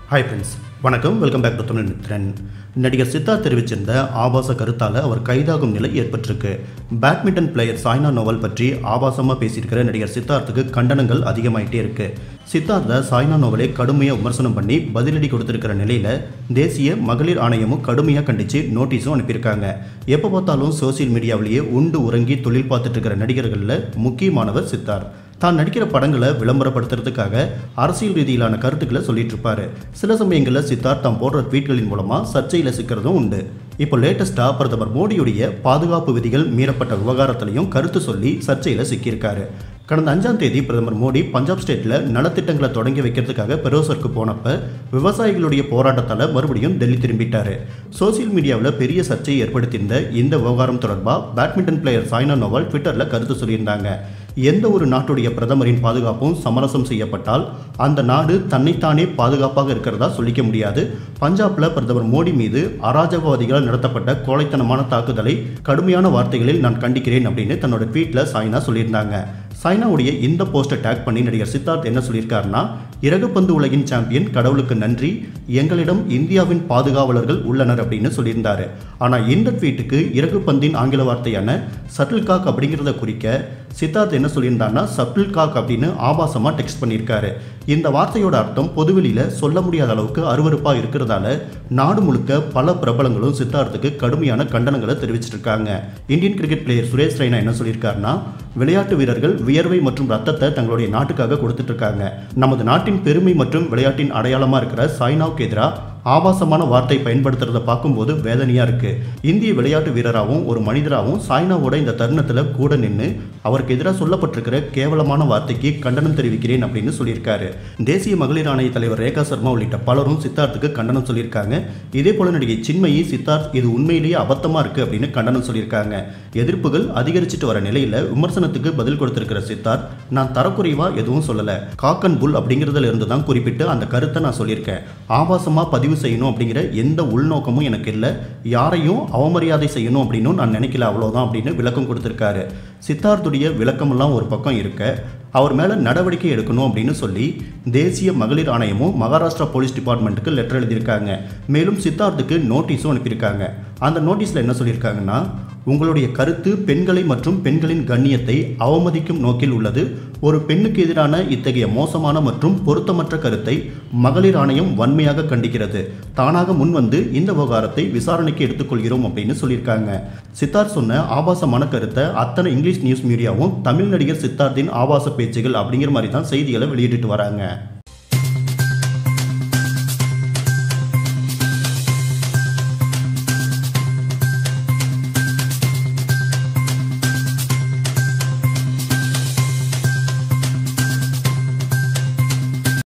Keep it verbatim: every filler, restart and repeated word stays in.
Hi friends, வணக்கம். Welcome back to Tamil Mithran. நடிகர் சித்தார்த் தெரிவிச்சிருந்த ஆபாச கருத்தால் அவர் கைதாகும் நிலை ஏற்பட்டிருக்கு. பேட்மிண்டன் பிளேயர் சாய்னா நேவால் பற்றி ஆபாசமாக பேசியிருக்கிற நடிகர் சித்தார்த்துக்கு கண்டனங்கள் அதிகமாயிட்டே இருக்கு. சித்தார்த்தை சாய்னா நேவாலை கடுமையாக விமர்சனம் பண்ணி பதிலடி கொடுத்திருக்கிற நிலையில் தேசிய மகளிர் ஆணையமும் கடுமையாக கண்டித்து நோட்டீஸும் அனுப்பியிருக்காங்க. எப்போ பார்த்தாலும் சோசியல் மீடியாவிலேயே உண்டு உறங்கி தொழில் பார்த்துட்டு இருக்கிற நடிகர்களில் முக்கியமானவர் சித்தார்த். தான் நடிக்கிற படங்களை விளம்பரப்படுத்துறதுக்காக அரசியல் ரீதியிலான கருத்துக்களை சொல்லிட்டு இருப்பாரு. சில சமயங்களில் சித்தார்த் தான் போடுற ட்வீட்களின் மூலமாக சர்ச்சையில் சிக்கிறதும் உண்டு. இப்போ லேட்டஸ்டாக பிரதமர் மோடியுடைய பாதுகாப்பு விதிகள் மீறப்பட்ட விவகாரத்திலையும் கருத்து சொல்லி சர்ச்சையில் சிக்கியிருக்காரு. கடந்த அஞ்சாம் தேதி பிரதமர் மோடி பஞ்சாப் ஸ்டேட்டில் நலத்திட்டங்களை தொடங்கி வைக்கிறதுக்காக பெரோசருக்கு போனப்ப விவசாயிகளுடைய போராட்டத்தால் மறுபடியும் டெல்லி திரும்பிட்டாரு. சோசியல் மீடியாவில் பெரிய சர்ச்சையை ஏற்படுத்தியிருந்த இந்த விவகாரம் தொடர்பாக பேட்மிண்டன் பிளேயர் சாய்னா நேவால் ட்விட்டரில் கருத்து சொல்லியிருந்தாங்க. எந்த ஒரு நாட்டுடைய பிரதமரின் பாதுகாப்பும் சமரசம் செய்யப்பட்டால் அந்த நாடு தன்னைத்தானே பாதுகாப்பாக இருக்கிறதா சொல்லிக்க முடியாது. பஞ்சாப்ல பிரதமர் மோடி மீது அராஜகவாதிகளால் நடத்தப்பட்ட கோழைத்தனமான தாக்குதலை கடுமையான வார்த்தைகளில் நான் கண்டிக்கிறேன் அப்படின்னு தன்னோட ட்வீட்ல சாய்னா சொல்லியிருந்தாங்க. சாய்னாவுடைய இந்த போஸ்டை டேக் பண்ணி நடிகர் சித்தார்த் என்ன சொல்லியிருக்காருன்னா, இறகுப்பந்து உலகின் சாம்பியன், கடவுளுக்கு நன்றி, எங்களிடம் இந்தியாவின் பாதுகாவலர்கள் உள்ளனர் அப்படின்னு சொல்லியிருந்தாரு. ஆனால் இந்த ட்வீட்டுக்கு இறகுப்பந்தின் ஆங்கில வார்த்தையான சட்டில் காக் அப்படிங்கிறத குறிக்க சித்தார்த் என்ன சொல்லியிருந்தாருன்னா சட்டில் காக் அப்படின்னு ஆபாசமாக டெக்ஸ்ட் பண்ணியிருக்காரு. இந்த வார்த்தையோட அர்த்தம் பொதுவெளியில் சொல்ல முடியாத அளவுக்கு அருவருப்பாக இருக்கிறதால நாடு முழுக்க பல பிரபலங்களும் சித்தார்த்துக்கு கடுமையான கண்டனங்களை தெரிவிச்சிருக்காங்க. Indian cricket player Suresh Raina என்ன சொல்லியிருக்காருன்னா, விளையாட்டு வீரர்கள் வியர்வை மற்றும் ரத்தத்தை தங்களுடைய நாட்டுக்காக கொடுத்துட்டு இருக்காங்க. நமது நாட்டின் பெருமை மற்றும் விளையாட்டின் அடையாளமாக இருக்கிற சாய்னாவுக்கு எதிராக ஆபாசமான வார்த்தை பயன்படுத்துறதை பார்க்கும்போது வேதனையாக இருக்கு. இந்திய விளையாட்டு வீரராகவும் ஒரு மனிதராகவும் சாய்னாவோட இந்த தருணத்தில் கூட நின்று அவருக்கு எதிராக சொல்லப்பட்டிருக்கிற கேவலமான வார்த்தைக்கு கண்டனம் தெரிவிக்கிறேன் அப்படின்னு சொல்லியிருக்காரு. தேசிய மகளிர் ஆணைய தலைவர் ரேகா சர்மா உள்ளிட்ட பலரும் சித்தார்த்துக்கு கண்டனம் சொல்லியிருக்காங்க. இதே போல நடிகை சின்மயி சித்தார்த் இது உண்மையிலேயே அபத்தமாக இருக்கு அப்படின்னு கண்டனம் சொல்லியிருக்காங்க. எதிர்ப்புகள் அதிகரிச்சுட்டு வர நிலையில் விமர்சனத்துக்கு பதில் கொடுத்திருக்கிற சித்தார்த், நான் தரக்குறைவாக எதுவும் சொல்லலை, காக்கன் புல் அப்படிங்கிறதுல இருந்து தான் குறிப்பிட்டு அந்த கருத்தை நான் சொல்லியிருக்கேன். ஆபாசமாக பதிவு செய்யணும் அப்படிங்கிற எந்த உள்நோக்கமும் எனக்கு இல்லை, யாரையும் அவமரியாதை செய்யணும் அப்படின்னு நான் நினைக்கல, அவ்வளோதான் அப்படின்னு விளக்கம் கொடுத்திருக்காரு. சித்தார்த்துடைய விளக்கமெல்லாம் ஒரு பக்கம் இருக்க, அவர் மேலே நடவடிக்கை எடுக்கணும் அப்படின்னு சொல்லி தேசிய மகளிர் ஆணையமும் மகாராஷ்டிரா போலீஸ் டிபார்ட்மெண்ட்டுக்கு லெட்டர் எழுதியிருக்காங்க. மேலும் சித்தார்த்துக்கு நோட்டீஸும் அனுப்பியிருக்காங்க. அந்த நோட்டீஸில் என்ன சொல்லியிருக்காங்கன்னா, உங்களுடைய கருத்து பெண்களை மற்றும் பெண்களின் கண்ணியத்தை அவமதிக்கும் நோக்கில் உள்ளது. ஒரு பெண்ணுக்கு எதிரான இத்தகைய மோசமான மற்றும் பொருத்தமற்ற கருத்தை மகளிர் ஆணையம் வன்மையாக கண்டிக்கிறது. தானாக முன்வந்து இந்த விவகாரத்தை விசாரணைக்கு எடுத்துக்கொள்கிறோம் அப்படின்னு சொல்லியிருக்காங்க. சித்தார்த் சொன்ன ஆபாசமான கருத்தை அத்தனை இங்கிலீஷ் நியூஸ் மீடியாவும் தமிழ் நடிகர் சித்தார்த்தின் ஆபாச பேச்சுகள் அப்படிங்கிற மாதிரி தான் செய்திகளை வெளியிட்டு வராங்க.